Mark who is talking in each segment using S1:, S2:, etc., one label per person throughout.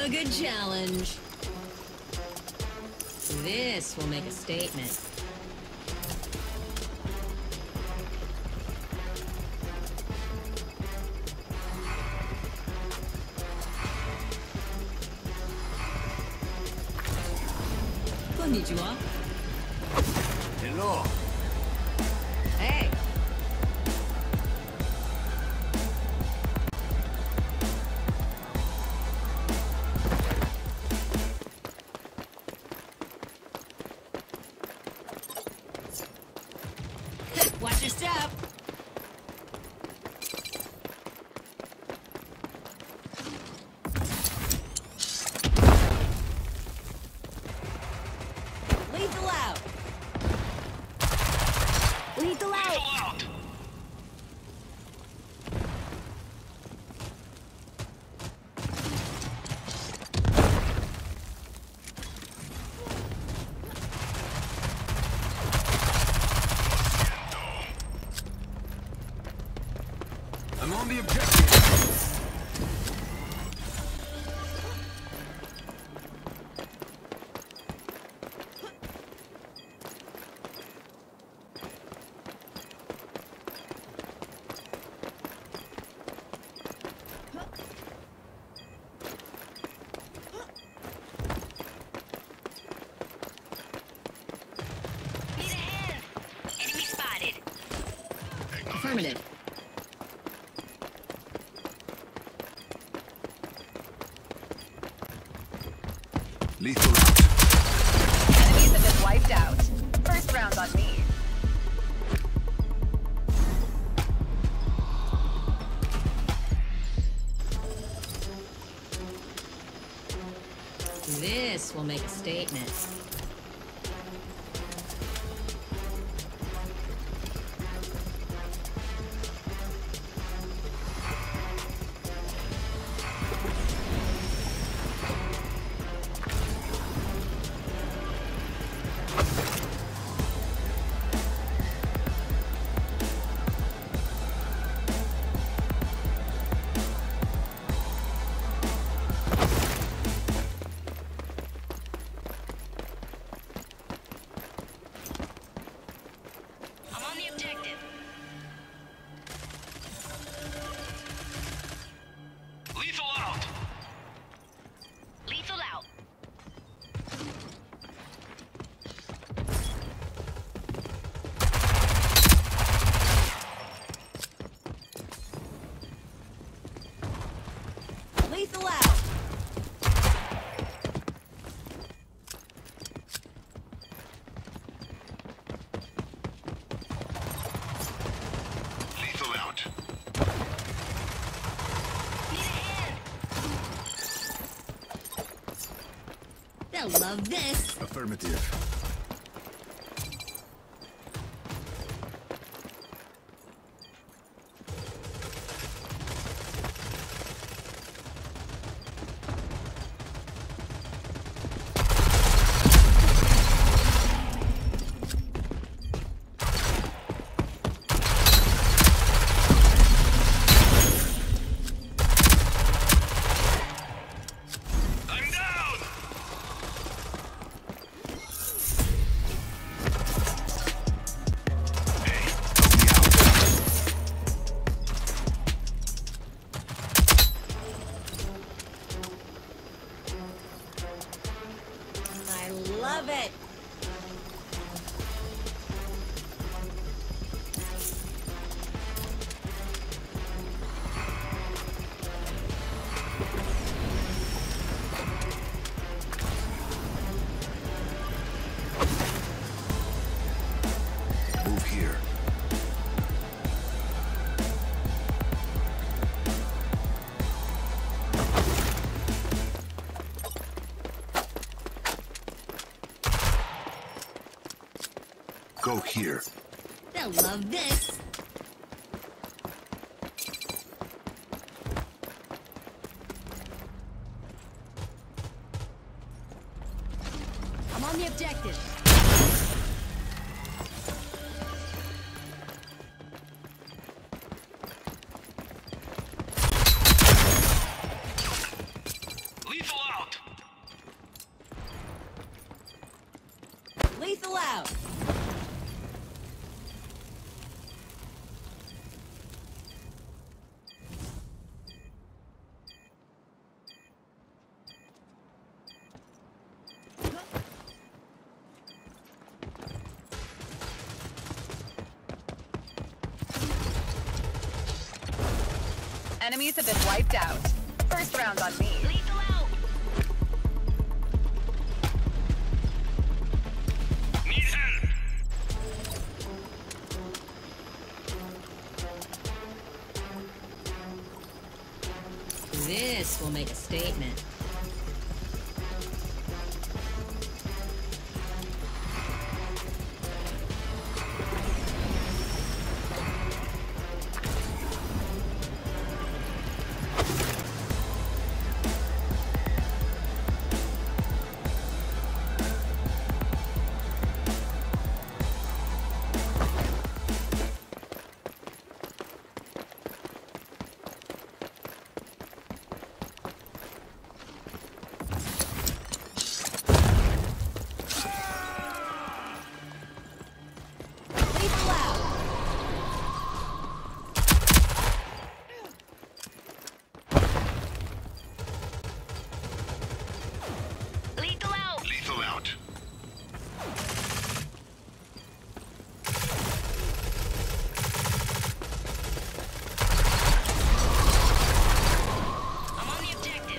S1: a good challenge. This will make a statement. Konnichiwa.
S2: Hello.
S1: Hey. Watch your step. Lethal out. Lethal out.
S2: I'm on the objective.
S1: Need a hand. Enemy spotted. Affirmative.
S2: Lethal out.
S3: Enemies have been wiped out. First round on me.
S1: This will make a statement. I'm on the objective.
S2: Lethal out.
S1: Lethal out. Lethal out.
S2: Lethal out.
S1: Need a hand. They'll love this.
S2: Affirmative. I'm down. Hey, help me out.
S1: I love it.
S2: Move here. Go here.
S1: They'll love this. I'm on the objective.
S2: Lethal out.
S1: Lethal out.
S3: Enemies have been wiped out. First round on me.
S1: Lethal out.
S2: Need help.
S1: This will make a statement. Lethal out. Lethal out.
S2: Lethal out.
S1: I'm on the objective.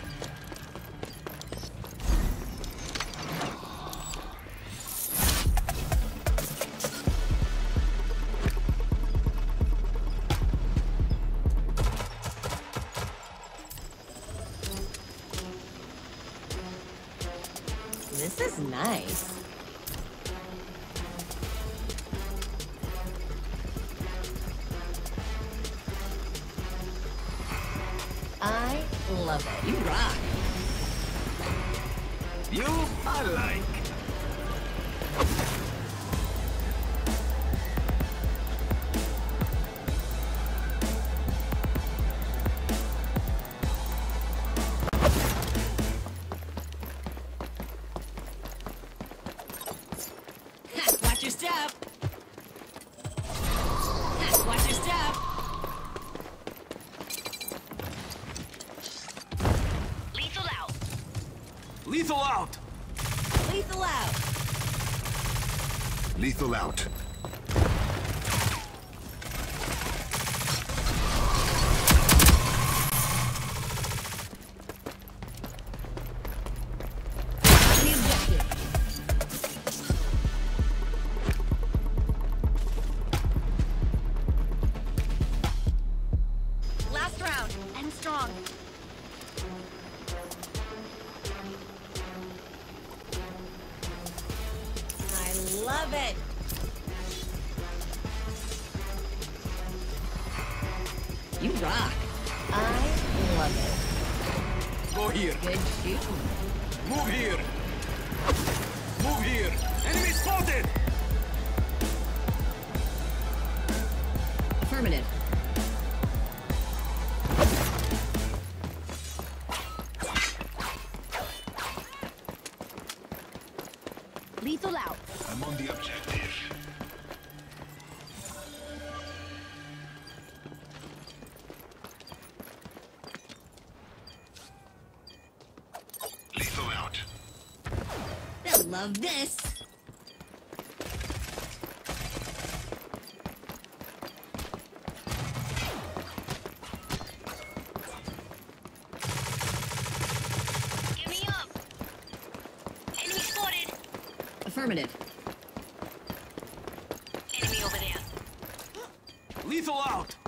S1: This is nice. I love it. You rock.
S2: You I like.
S1: Ha, watch your step. Ha, watch your step. Lethal out.
S2: Lethal out.
S1: Lethal out.
S2: Lethal out.
S1: On the objective.
S3: Last round. End strong.
S1: I love it. You rock. I love it.
S2: Go here.
S1: Good shooting.
S2: Move here. Move here. Enemy spotted.
S1: Affirmative. Lethal out.
S2: I'm on the objective. Lethal out.
S1: They'll love this. Give me up. Enemy spotted. Affirmative.
S3: Enemy over there.
S2: Lethal out.